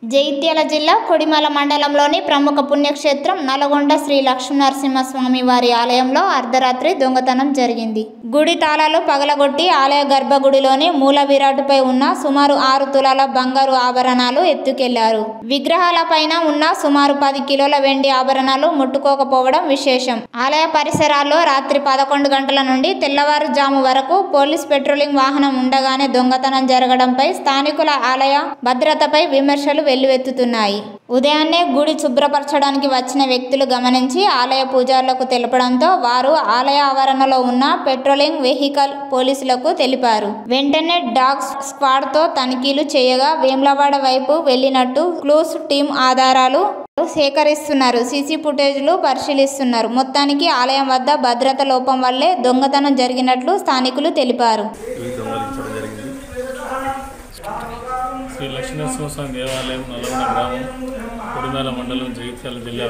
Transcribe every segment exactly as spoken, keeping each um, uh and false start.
జగిత్యాల జిల్లా కొడిమల మండలంలోని ప్రముఖ పుణ్యక్షేత్రం నల్గొండ శ్రీ లక్ష్మీనరసింహస్వామి వారి ఆలయంలో అర్ధరాత్రి దొంగతనం జరిగింది. గుడి తాళాలు పగలగొట్టి ఆలయ గర్భగుడిలోని మూల విరాటుపై ఉన్న సుమారు ఆరు తులాల బంగారు ఆభరణాలు ఎత్తుకెళ్లారు. విగ్రహాలపైన ఉన్న సుమారు పది కిలోల వెండి ఆభరణాలు ముట్టుకోకపోవడం విశేషం. ఆలయ పరిసరాల్లో రాత్రి పదకొండు గంటల నుండి తెల్లవారుజాము వరకు పోలీస్ పెట్రోలింగ్ వాహనం ఉండగానే దొంగతనం జరగడంపై స్థానికుల ఆలయ భద్రతపై విమర్శలు వెల్లువెత్తుతున్నాయి. ఉదయాన్నే గుడి శుభ్రపరచడానికి వచ్చిన వ్యక్తులు గమనించి ఆలయ పూజారులకు తెలపడంతో వారు ఆలయ ఆవరణలో ఉన్న పెట్రోలింగ్ వెహికల్ పోలీసులకు తెలిపారు. వెంటనే డాగ్ స్క్వాడ్ తో తనిఖీలు చేయగా వేములవాడ వైపు వెళ్లినట్టు క్లూస్ టీం ఆధారాలు సేకరిస్తున్నారు. సీసీ ఫుటేజ్లు పరిశీలిస్తున్నారు. మొత్తానికి ఆలయం వద్ద భద్రత లోపం వల్లే దొంగతనం జరిగినట్లు స్థానికులు తెలిపారు. శ్రీ లక్ష్మీనరసింహస్వామి దేవాలయం నల్గొండ గ్రామం కొడిమేల మండలం జగిత్యాల జిల్లా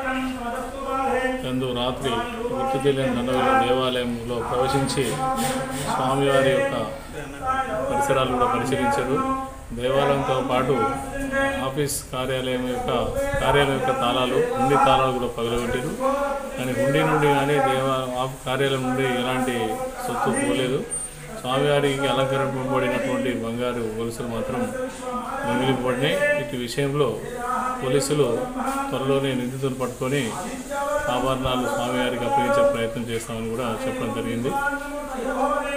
యందు రాత్రి గుర్తు తెలియని దండవుల దేవాలయంలో ప్రవేశించి స్వామివారి యొక్క పరిసరాలు కూడా పరిశీలించారు. దేవాలయంతో పాటు ఆఫీస్ కార్యాలయం యొక్క కార్యాలయం యొక్క తాళాలు హుండీ తాళాలు కూడా పగలగొట్టారు. కానీ హుండీ నుండి కానీ దేవా కార్యాలయం నుండి ఎలాంటి సొత్తు పోలేదు. స్వామివారికి అలంకరింపబడినటువంటి బంగారు గొలుసులు మాత్రం మిగిలిపడినాయి. ఇటు విషయంలో పోలీసులు త్వరలోనే నిందితులను పట్టుకొని ఆభరణాలు స్వామివారికి అప్పగించే ప్రయత్నం చేస్తామని కూడా చెప్పడం జరిగింది.